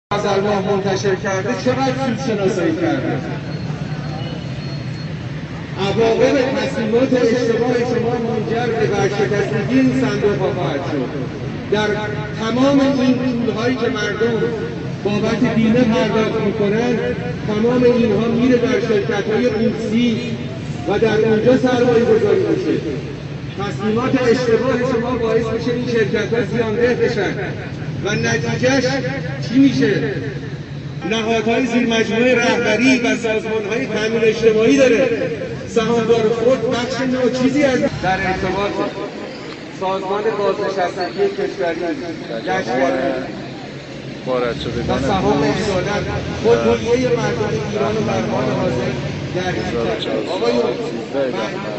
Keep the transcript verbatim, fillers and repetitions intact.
از ماه منتشر کرده چقدر سود شناسایی کرده. عواقب تصمیمات اشتباه شما منجر به ورشکستگی این صندوق ها خواهد شد. در تمام این پولهایی که مردم بابت بیمه پرداخت میکنن، تمام اینها میره در شرکت‌های بورسی و در اونجا سرمایه گذاری میشه. تصمیمات اشتباه شما باعث میشه این شرکت‌ها زیانده بشن و نتیجهش چی میشه؟ نهادهای زیر مجموعه رهبری و سازمان‌های تامین اجتماعی داره. سهامدار خود بخش ناچیزی از در ارتباط سازمان بازنشستگی کشوری وارد شدگان و سهام اجازت خود حقیقه مردم ایران و در حال حاضر در این آقایون